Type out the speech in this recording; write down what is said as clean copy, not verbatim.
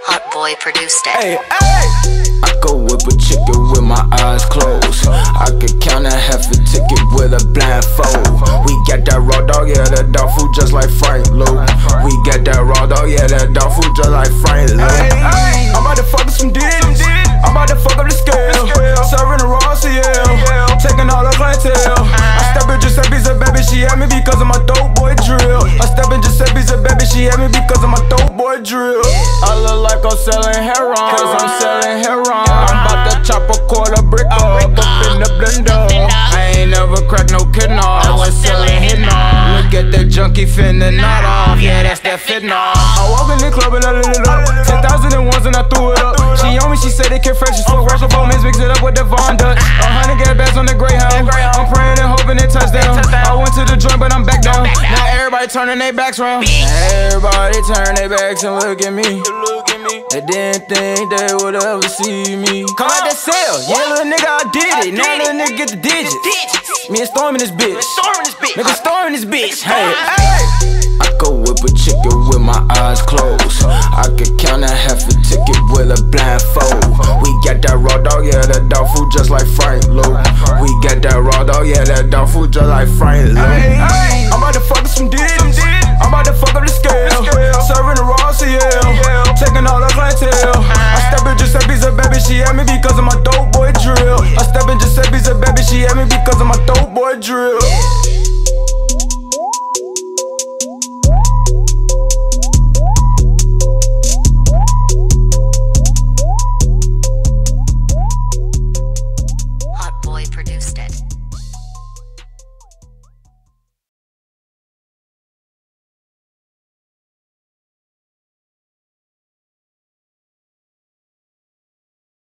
Hot Boy produced it. Hey, hey. I could whip a chicken with my eyes closed. I could count a half a ticket with a blindfold. We got that raw dog, yeah, that dog food just like Frank Luke. We got that raw dog, yeah, that dog food just like Frank Luke. I'm about to fuck up some digits. I'm about to fuck up the scale. Serving the raw CL. Taking all the clientele. I step in Giuseppe's a baby, she had me because of my dope boy drill. I step in Giuseppe's a baby, she had me because of my dope boy drill. I look like I'm selling heroin, cause I'm selling heroin. I'm about to chop a quarter brick up in the blender. I ain't never cracked no kidney. I was selling hitnall. Look at that junkie finna knot off. Yeah, that's that fitnall. I walk in the club and I lit it up. 10,000 and ones and I threw it up. She on me, she said it can fresh as fuck. Russell Bowman's mix it up with the Von Dutch. 100 gas bags on the Greyhound. I'm praying and hoping it touchdown. I went to the joint but I'm back down. Now everybody turning their backs round. Everybody turn their backs and look at me. They didn't think they would ever see me. Come out that cell, yeah, little nigga, I did it. Now little nigga get the digits. Me and Storm in this bitch. Nigga Storm in this bitch. Hey, hey. I could whip a chicken with my eyes closed. I could count a half a ticket with a blindfold. We got that raw dog, yeah, that dog food just like Frank Luke. We got that raw dog, yeah, that dog food just like Frank Luke. I'm about to fuck up some digits. I'm about to fuck up the scale. Serving the raw CL. Taking all the clientele. I step in Giuseppe's a baby, she had me because of my dope boy drill. I step in Giuseppe's a baby, she had me because of my dope boy drill. Hot Boy produced it.